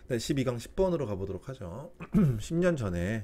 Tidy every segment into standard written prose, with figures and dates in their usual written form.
네, 12강 10번으로 가보도록 하죠. 10년 전에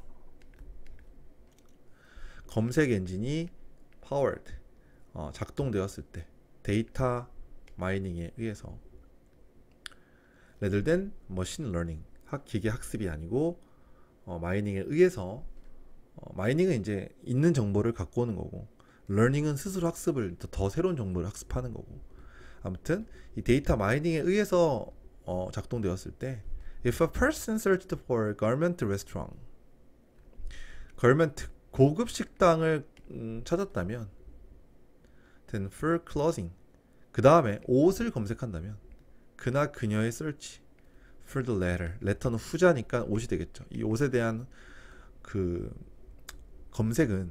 검색 엔진이 powered, 작동되었을 때 데이터 마이닝에 의해서 rather than machine learning, 기계 학습이 아니고 마이닝에 의해서, 마이닝은 이제 있는 정보를 갖고 오는 거고, learning은 스스로 학습을 더 새로운 정보를 학습하는 거고, 아무튼 이 데이터 마이닝에 의해서 작동되었을 때 if a person searched for a garment restaurant, garment 고급 식당을 찾았다면 then for clothing, 그 다음에 옷을 검색한다면 그나 그녀의 search for the latter, letter는 후자니까 옷이 되겠죠. 이 옷에 대한 그 검색은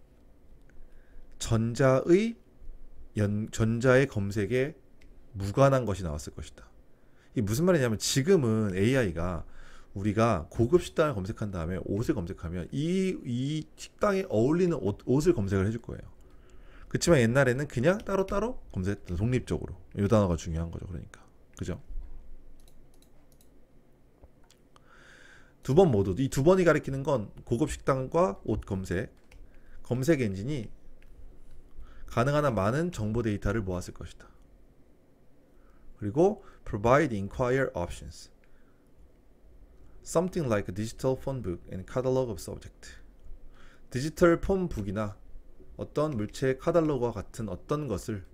전자의 검색에 무관한 것이 나왔을 것이다. 이게 무슨 말이냐면 지금은 AI가 우리가 고급 식당을 검색한 다음에 옷을 검색하면 이 식당에 어울리는 옷을 검색을 해줄 거예요. 그렇지만 옛날에는 그냥 따로따로 검색했던, 독립적으로. 이 단어가 중요한 거죠. 그러니까 그죠? 두 번 모두, 이 두 번이 가리키는 건 고급 식당과 옷 검색 엔진이 가능한 한 많은 정보 데이터를 모았을 것이다. 그리고 provide inquire options, something like a digital phone book and catalog of subject. 디지털 폰북이나 어떤 물체 카탈로그와 같은 어떤 것을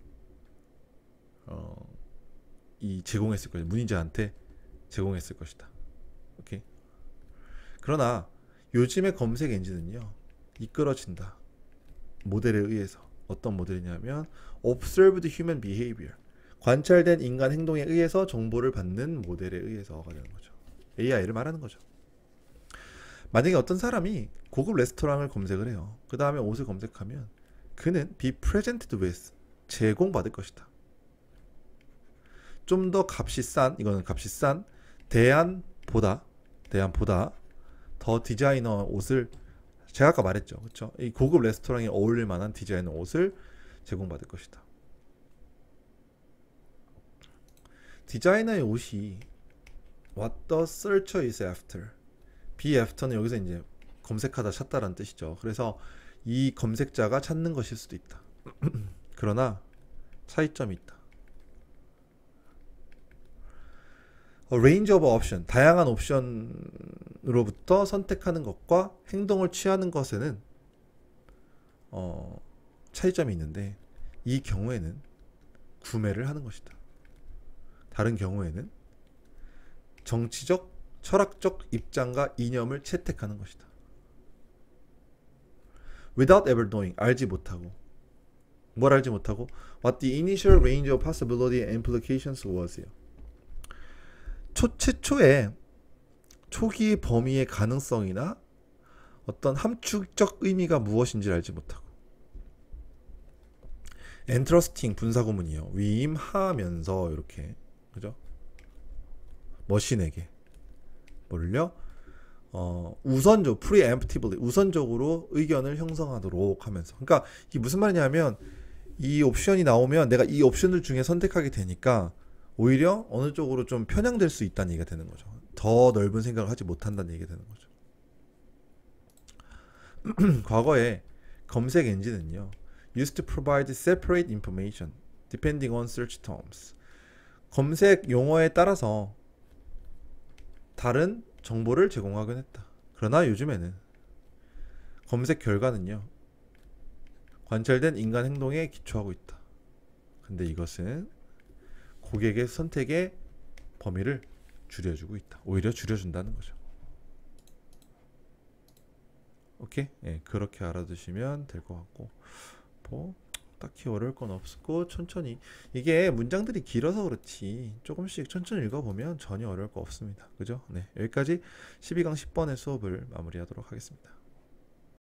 제공했을 것이다. 문의자한테 제공했을 것이다. 오케이. 그러나 요즘의 검색 엔진은요, 이끌어진다. 모델에 의해서. 어떤 모델이냐면 observed human behavior, 관찰된 인간 행동에 의해서 정보를 받는 모델에 의해서가 되는 거죠. AI를 말하는 거죠. 만약에 어떤 사람이 고급 레스토랑을 검색을 해요. 그 다음에 옷을 검색하면 그는 be presented with, 제공받을 것이다. 좀 더 값이 싼, 이거는 값이 싼 대안보다 더 디자이너 옷을, 제가 아까 말했죠. 그렇죠? 이 고급 레스토랑에 어울릴 만한 디자이너 옷을 제공받을 것이다. 디자이너의 옷이 what the searcher is after, be after는 여기서 이제 검색하다 찾다라는 뜻이죠. 그래서 이 검색자가 찾는 것일 수도 있다. 그러나 차이점이 있다. A range of option, 다양한 옵션으로부터 선택하는 것과 행동을 취하는 것에는 차이점이 있는데, 이 경우에는 구매를 하는 것이다. 다른 경우에는 정치적, 철학적 입장과 이념을 채택하는 것이다. Without ever knowing, 알지 못하고. 뭘 알지 못하고? What the initial range of possibility and implications was요. 최초의 초기 범위의 가능성이나 어떤 함축적 의미가 무엇인지 알지 못하고. Entrusting, 분사구문이요. 위임하면서, 이렇게, 그죠? 머신에게 뭐를요? preemptively, 우선적으로 의견을 형성하도록 하면서. 그러니까 이게 무슨 말이냐면, 이 옵션이 나오면 내가 이 옵션들 중에 선택하게 되니까 오히려 어느 쪽으로 좀 편향될 수 있다는 얘기가 되는 거죠. 더 넓은 생각을 하지 못한다는 얘기가 되는 거죠. 과거에 검색 엔진은요, used to provide separate information depending on search terms. 검색 용어에 따라서 다른 정보를 제공하곤 했다. 그러나 요즘에는 검색 결과는요, 관찰된 인간 행동에 기초하고 있다. 근데 이것은 고객의 선택의 범위를 줄여주고 있다. 오히려 줄여준다는 거죠. 오케이? 예, 그렇게 알아두시면 될 것 같고, 뭐 딱히 어려울 건 없고, 천천히, 이게 문장들이 길어서 그렇지 조금씩 천천히 읽어보면 전혀 어려울 거 없습니다. 그죠? 네, 여기까지 12강 10번의 수업을 마무리하도록 하겠습니다.